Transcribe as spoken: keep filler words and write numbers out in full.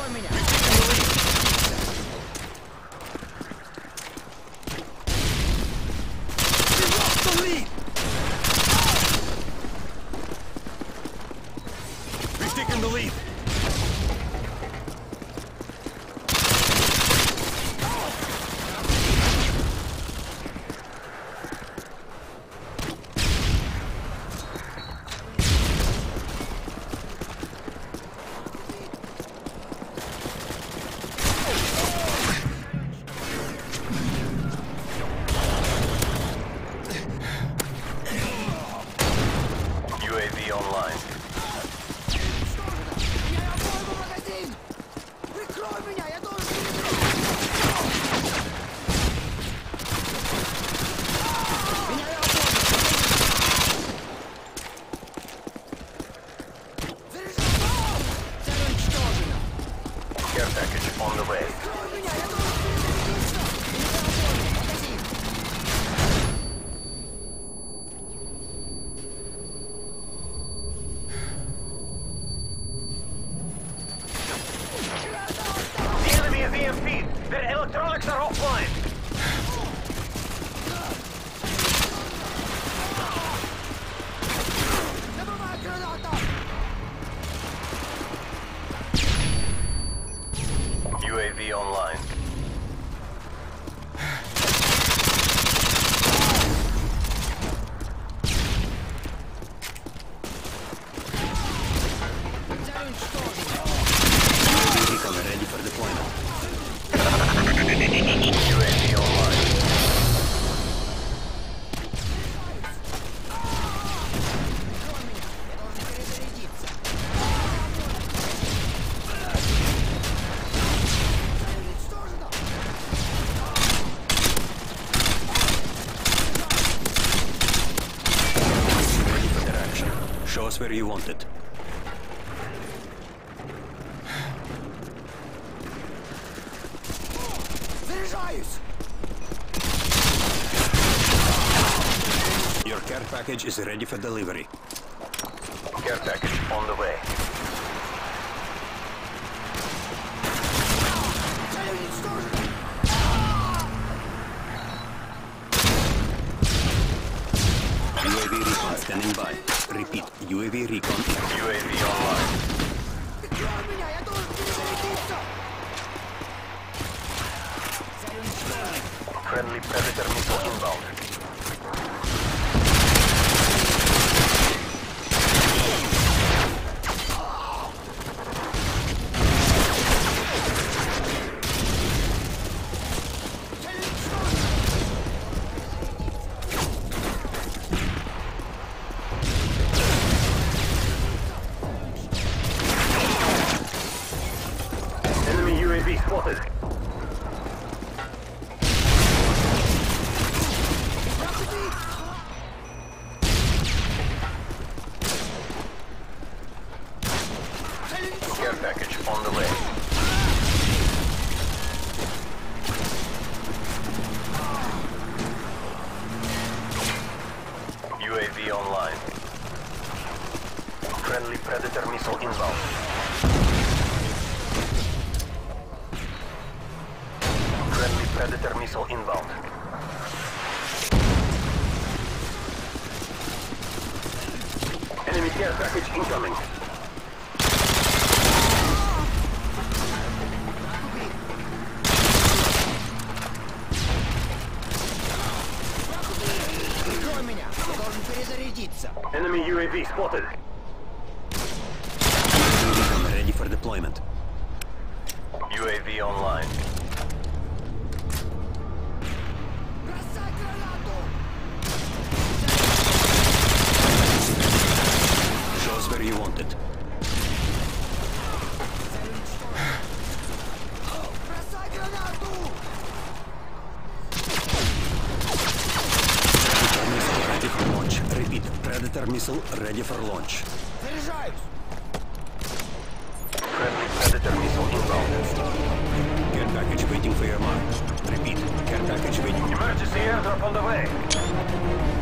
We've taken the lead. U A V online. Care package on the way. The enemy is E M P. Their electronics are offline. U A V online. Vehicle ready for deployment. U A V online. Ready for direction. Show us where you want it. Your care package is ready for delivery. Care package on the way. U A V recon standing by. Repeat, U A V recon. U A V online. Friendly Predator missile inbound. Enemy U A V spotted. Care package on the way. U A V online. Friendly Predator missile inbound. Friendly Predator missile inbound. Enemy care package incoming. Enemy U A V spotted. Ready for deployment. U A V online. Show us where you want it. Ready for launch. Repeat. Predator missile ready for launch. Friendly Predator missile inbound. Care package waiting for your mark. Repeat. Care package waiting. Emergency airdrop on the way.